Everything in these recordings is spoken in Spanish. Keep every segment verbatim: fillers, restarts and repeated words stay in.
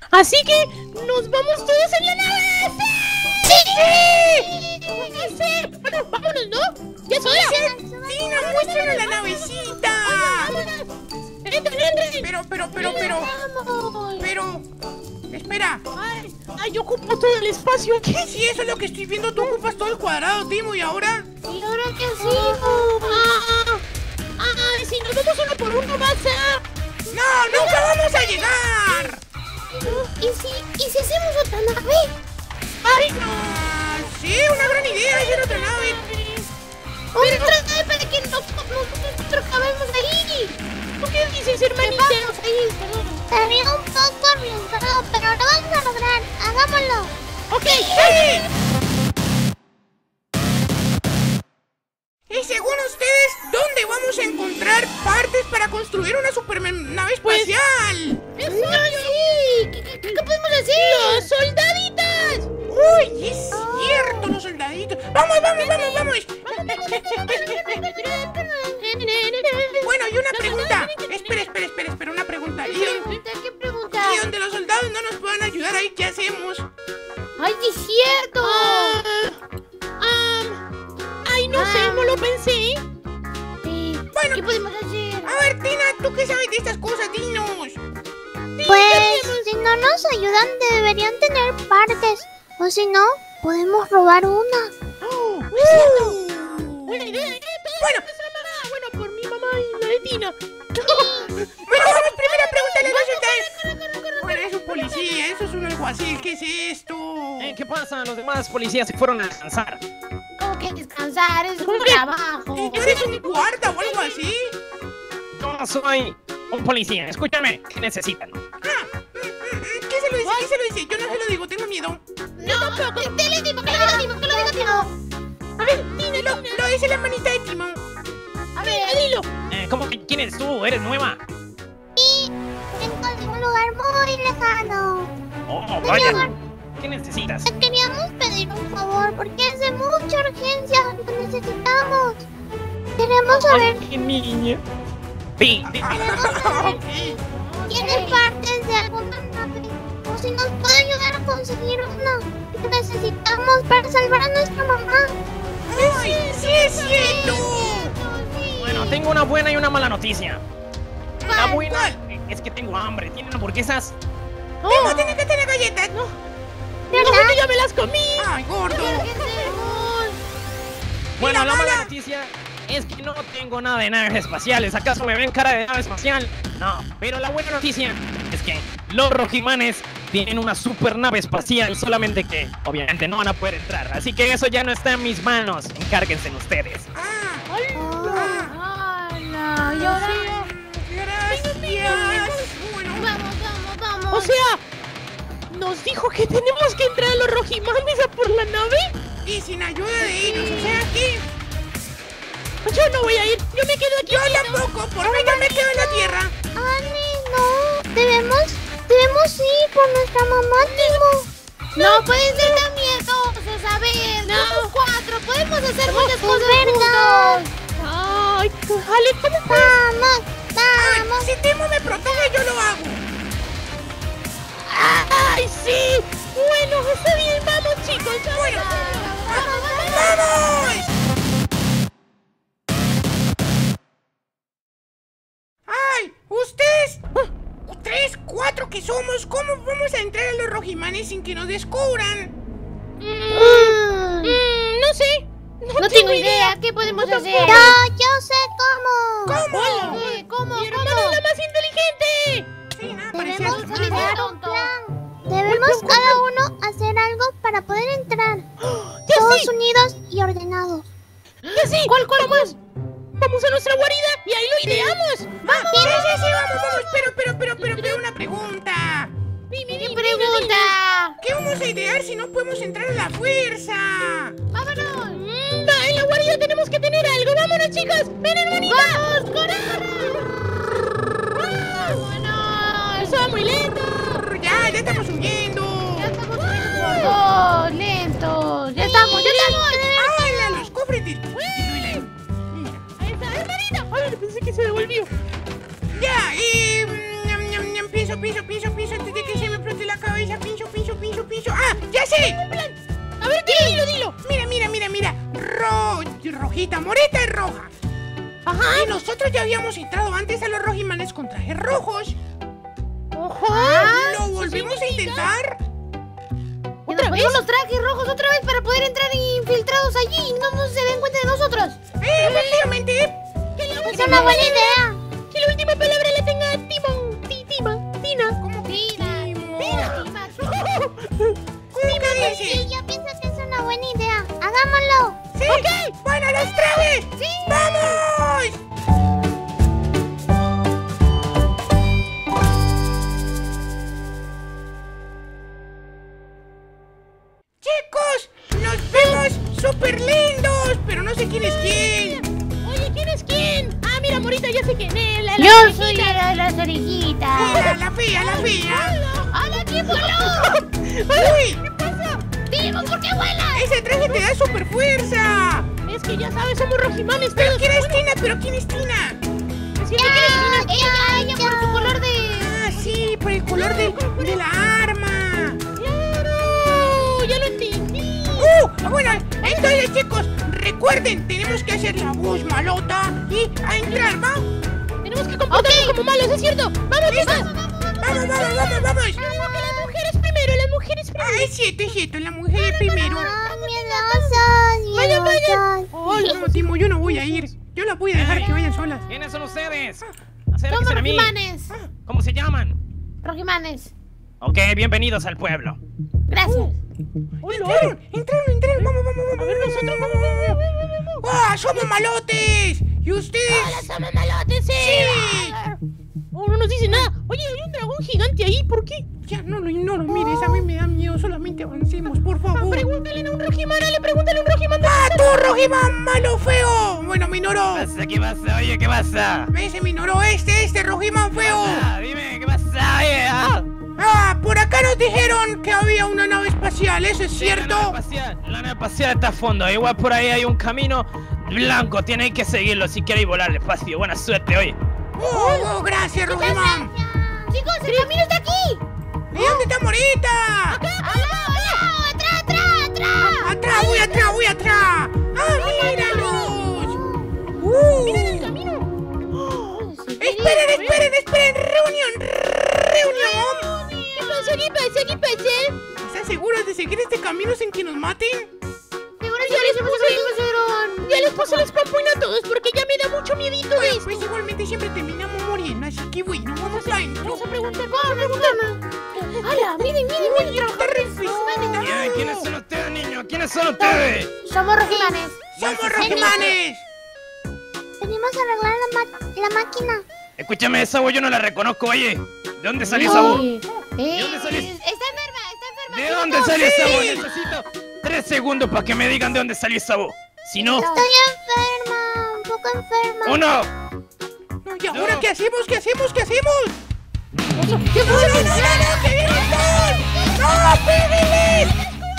Así que nos vamos todos en la nave. ¡Sí! ¡Sí! ¡Sí! Bueno, vámonos, ¿no? ¡Ya es hora! ¡Tina, muéstranos la navecita! ¡Entren, entren! Pero, pero, pero, pero... Pero... Espera. Ay, ay, yo ocupo todo el espacio aquí. Sí, eso es lo que estoy viendo. Tú ocupas todo el cuadrado, Timo, ¿y ahora? ¿Y ahora qué hacemos? Ah, ay, si nos vamos uno por uno vas a... ¡No, nunca vamos a llegar! ¿Y si, y si hacemos otra nave? ¡Ay, no! Ah, sí, una gran idea, hacer otra nave. ¡Otra nave para que nos, nosotros acabemos ahí! ¿Por qué dices, hermanita? Ahí, sería un poco arriesgado, pero lo vamos a lograr. ¡Hagámoslo! ¡Ok! ¡Sí! Y según ustedes, ¿dónde vamos a encontrar partes para construir una super nave espacial? Pues, no, sí. ¿Qué, qué, qué podemos hacer? ¡Los soldaditas! ¡Uy, es cierto, los soldaditos! ¡Vamos, vamos, vamos, vamos! Bueno, y una pregunta. Espera, espera, espera, espera, una pregunta. ¿Y dónde, ¿Qué pregunta? y donde los soldados no nos puedan ayudar ahí, qué hacemos? ¡Ay, sí es cierto! Ah, ah, ay, no sé, no lo pensé. Sí. Bueno, ¿Qué podemos hacer? A ver, Tina, ¿tú qué sabes de estas cosas? Dinos. Pues, si no nos ayudan, deberían tener partes. O si no, podemos robar una. Oh, Uh. buena idea, ¿eh? Bueno. Bueno, por mi mamá y la de Tina. Bueno, vamos, primera pregunta, les voy a soltar. Bueno, es un policía, eso es un alguacil, ¿qué es esto? Eh, ¿Qué pasa? Los demás policías se fueron a descansar. ¿Cómo que descansar? Es un ¿Cómo que? trabajo. ¿Y tú eres un guarda o algo así? Yo soy un policía. Escúchame, ¿qué necesitan? Ah, mm, mm, mm, ¿qué se lo dice? ¿Qué se lo dice? Yo no se lo digo, tengo miedo. No, tampoco. Dile, Timo, que lo diga Timo, que lo diga Timo. A ver, Tina, lo, lo dice la manita de Timón. A ver, Dilo. Eh, ¿Cómo que quién eres tú? ¿Eres nueva? Y vengo de un lugar muy lejano. Oh, vaya. ¿Qué necesitas? Te queríamos pedir un favor porque es de mucha urgencia. Lo necesitamos. Queremos saber, Ay, qué niña. Sí, sí. Ok. ¿tienes partes de alguna nave? O si nos puede ayudar a conseguir una. Que necesitamos para salvar a nuestra mamá. ¡Ay, sí es cierto! Bueno, tengo una buena y una mala noticia. La ¿Cuál? buena ¿Cuál? es que tengo hambre. ¿Tienen hamburguesas? Timo, tiene que tener galletas. No, bueno, ya me las comí. ¡Ay, gordo! ¿qué hacemos? Bueno, la la mala mala? noticia es que no tengo nada de naves espaciales. ¿Acaso me ven cara de nave espacial? No. Pero la buena noticia es que los rojimanes tienen una super nave espacial, solamente que obviamente no van a poder entrar. Así que eso ya no está en mis manos. Encárguense ustedes. ¡Ah! ¡Hala! ¿Y ahora? ¡Gracias! Bueno, Vamos, vamos, vamos. O sea, nos dijo que tenemos que entrar a los rojimanes a por la nave. y sin ayuda de ellos, o sea que... Yo no voy a ir, yo me quedo aquí. Yo tampoco, por mí yo me quedo en la tierra. Ani, no. Debemos, debemos ir por nuestra mamá, Timo. No pueden ser tan miedosos, a ver. No. Somos cuatro, podemos hacer muchas Es cosas verdad. juntos. Ay, Ale, ¿cómo puedes? Vamos, Ay, vamos. si Timo me protege, yo lo hago. Ay, sí. Bueno, está bien, vamos, chicos. Vamos. Bueno, Vamos, vamos. ¡vamos! ¡Ay! ¿Ustedes? ¿Tres, cuatro que somos? ¿Cómo vamos a entrar a los rojimanes sin que nos descubran? Mm, mm, no sé. No, No tengo idea, ¿qué podemos No hacer? tampoco. Yo, yo sé cómo. ¿Cómo? Eh, ¿Cómo? Mi ¿Cómo? hermano es la más inteligente. Sí, nada, parecía Debemos su Debemos madre. crear un plan. Debemos cada uno hacer algo para poder entrar. Ya Todos sí, unidos y ordenados. ya sí. ¿Cuál, cuál, cuál? Vamos a nuestra guarida y ahí lo ideamos. ¡Vamos! Sí, sí, sí, vamos, vamos. Pero, pero, pero, pero, pero, una pregunta. Dime, ¿Qué dime, pregunta? ¿Qué vamos a idear si no podemos entrar a la fuerza? ¡Vámonos! Mm, va, en la guarida tenemos que tener algo. Vámonos, chicas. Ven, hermanita. ¡Vamos, ¡vámonos! Eso va muy lento. Ya, ya estamos huyendo. Ya estamos muy gordos, lentos. Ya estamos, ya estamos. ¡Hala! Los cofres del... Ahí está, hermanita. Ay, pensé que se devolvió. Ya, y... mm, ñam, ñam, ñam, piso, piso, piso, piso, antes de que se me explote la rojita, Morita es roja. Ajá. Y nosotros ya habíamos entrado antes a los rojimanes con trajes rojos. Ajá. ¿Lo volvimos a intentar? ¿Otra vez? Los trajes rojos otra vez para poder entrar infiltrados allí y no, no se den cuenta de nosotros. Eh, efectivamente. Que la Es última una buena palabra- idea. Que la última palabra la tenga Timón. Ti- Tima. Tina. ¿Cómo que Tina. Timo? Tina. ¿Cómo que dices? Sí, yo pienso que es una buena idea. Hagámoslo. ¡Sí! ¡Bueno, los trajes! Sí. ¡Vamos! Chicos, nos vemos súper lindos, pero no sé quién es quién. Oye, ¿quién es quién? Ah, mira, Morita, ya sé quién es. La, la Yo orejita. soy la de las orejitas. Mira, la fea, la fea. ¡Hola, qué voló! ¡Uy! ¿Qué pasa? ¡Timo, por qué vuela! Ese traje te da super fuerza. Es que ya sabes, somos rojimanes ¿Pero todos. quién es Tina? ¿Pero quién es Tina? Es cierto, ¿quién es Tina? Ella, ella por su color de... Ah, sí, por el color de, de la arma. ¡Claro! ¡Ya lo entendí! ¡Uh! Bueno, entonces chicos, recuerden, tenemos que hacer la voz malota y a entrar, ¿va? Tenemos que comportarnos como malos, ¿es cierto? ¡Vamos, ¿Listo? chicos! Vamos, vamos, vamos, vamos. Que las mujeres primero, las mujeres primero. Ah, es cierto, es cierto, la mujer es primero. ¡Ah, miedosas! Vaya, vaya. miedosas. No, Timo, yo no voy a ir. Yo las voy a dejar que vayan solas. ¿Quiénes son ustedes? Somos Acérquense a mí. rojimanes. ¿Cómo se llaman? Rojimanes. Ok, bienvenidos al pueblo. Gracias. Entraron, entraron, entraron. Vamos, vamos, vamos. A ver, nosotros, vamos, vamos, vamos. ¡Ah, somos malotes! ¿Y ustedes? ¡Somos malotes, sí! Sí. Oh, no nos dice nada. Oye, hay un dragón gigante ahí, ¿por qué? Ya, no lo ignoro, mires, a mí me da miedo. Solamente avancemos, por favor. Pregúntale a un rojimán, le pregúntale a un rojimán. ¡Ah, tú, Rojimán, malo, feo! Bueno, me ignoró. ¿Qué pasa? ¿Qué pasa? Oye, ¿qué pasa? Ese me ignoró, este, este, Rojimán feo. Ah, dime, ¿qué pasa? Oye, ah. Ah, por acá nos dijeron que había una nave espacial, ¿eso es La cierto? nave espacial, la nave espacial está a fondo. Igual por ahí hay un camino blanco. Tienen que seguirlo si queréis volar al espacio. Buena suerte, oye. Oh, oh, gracias, Rojimán. Chicos, el camino está aquí. ¿Y dónde está Morita? ¡Al lado, al lado! ¡Atrás, atrás, atrás! Atrás, voy atrás, voy atrás. ¡Ah, míralos! ¡Uh! ¡Miren el camino! Esperen, esperen, esperen. Reunión, reunión. ¿Qué pasa? ¿Qué pasa? ¿Qué pasa? ¿Están seguros de seguir este camino sin que nos maten? Seguro ya les pusieron. Ya les puse los pompones a todos porque ya me da mucho miedito de Bueno, esto. pues igualmente siempre terminamos muriendo, así que bueno, vamos a entrar. Vamos a preguntar, vamos a preguntar. ¡Hala! ¡Miren, miren, miren! Está refrescando. Bien, ¿quiénes son ustedes, niños? ¿Quiénes son ustedes? Somos rojimanes. ¡Somos Rojimanes! Venimos a arreglar la, ma- la máquina. Escúchame, esa voz yo no la reconozco, oye. ¿De dónde salió esa voz? Eh, ¿De dónde salís? Está enferma, está enferma. ¿De dónde salió esa voz? Necesito tres segundos para que me digan de dónde salió esa voz. Si no, Estoy enferma, un poco enferma. uno. No, ¿y ahora qué hacemos? ¿Qué hacemos? ¿Qué hacemos? ¿Qué ¡No, no, no, no, no! ¡Que vienen dos! ¡No, péguenles!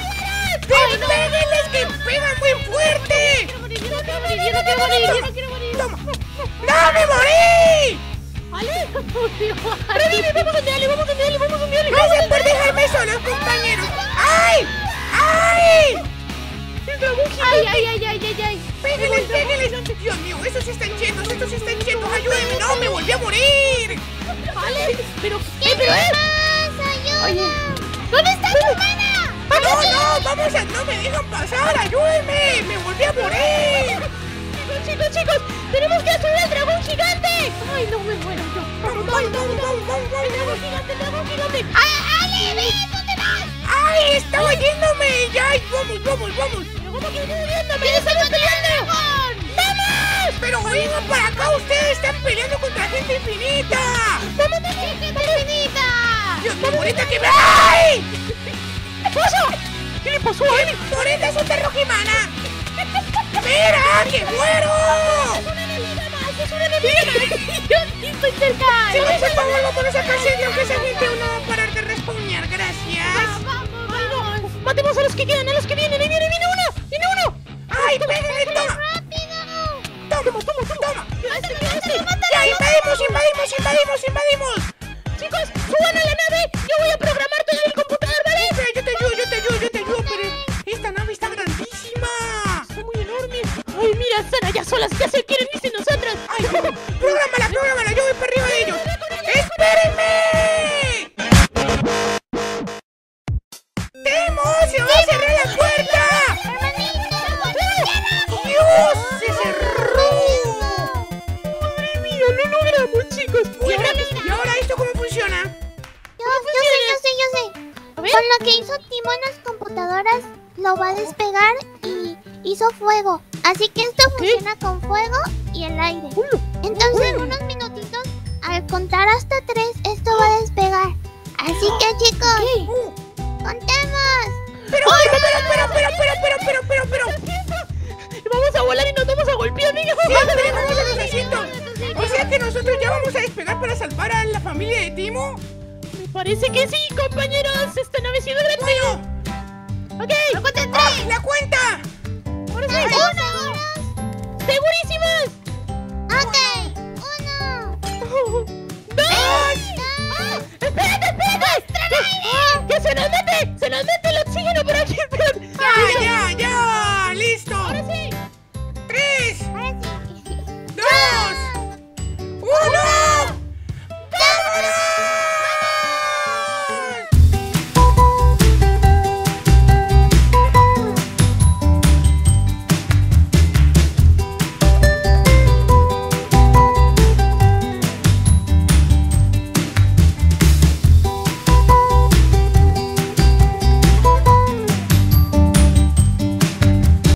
¡Sí, péguenles que pegan muy fuerte! Yo no quiero morir, yo no quiero morir, yo no quiero morir. ¡Toma! ¡No, me morí! ¡Ale! ¡Revive! ¡Vamos a enviarle, vamos a enviarle, vamos a enviarle! ¡Gracias por dejarme solos, compañeros! ¡Ay! ¡Ay! ¡El dragón Ay, gigante! ay, ay, ay, ay, ay. ¡Péguenles, péguenles! ¡Dios mío, estos se están chetos, estos se están chetos! ¡Ayúdenme! ¡No, me volví a morir! ¡Ale! ¡Pero ¿Qué pero me es! pasa? ¡Ayuda! ¿Dónde está tu hermana? ¡No, no! ¡Vamos a... no me dejan pasar! ¡Ayúdenme! ¡Me volví a morir! Chicos, chicos, chicos, tenemos que destruir al dragón gigante. Ay, no me muero yo. ¡Vamos, vamos, vamos, vamos, vamos! El dragón gigante, el dragón gigante. ¡Ay, Ale, ven! ¿Dónde vas? ¡Ay, estaba yéndome! ¡Ya! ¡Vamos, vamos, vamos! Pero ¿cómo que estoy viendo? ¡Me estamos peleando! ¡Vamos! ¡Pero vengan para acá! ¡Ustedes están peleando contra gente infinita! ¡Vamos, vamos! ¡Gente infinita! ¡Dios mío, Morita, que me... ¡Ay! ¿Qué pasa? ¿Qué le pasó a él? ¡Morita es una rojimana! ¡Mira, que muero! ¡Es una enemiga más! ¡Es una enemiga más! ¡Yo estoy cerca! Si no se favor, vámonos a casa, que esa gente no va a parar de respawnear, gracias. ¡Vamos, vamos! ¡Matemos a los que quedan, a los que vienen! ¡Ahí viene, viene uno! ¡Viene uno! ¡Ay, pégale, toma! ¡Toma, toma, toma! ¡Ya, invadimos, invadimos, invadimos, invadimos! Chicos, suban a la nave. Yo voy a programar todo el computador, ¿vale? Espera, yo te ayudo, yo te ayudo, yo te ayudo, pero esta nave está grandísima. Está muy enorme. Ay, mira, Con lo que hizo Timo en las computadoras, lo va a despegar y hizo fuego. Así que esto funciona con fuego y el aire. Entonces en unos minutitos, al contar hasta tres, esto va a despegar. Así que chicos, contemos. Pero, pero, pero, pero, pero, pero, pero, pero, pero, pero. Vamos a volar y nos vamos a golpear, niños. Sí, espera, ¿cómo se está haciendo? O sea que nosotros ya vamos a despegar para salvar a la familia de Timo. Me parece que sí, compañeros.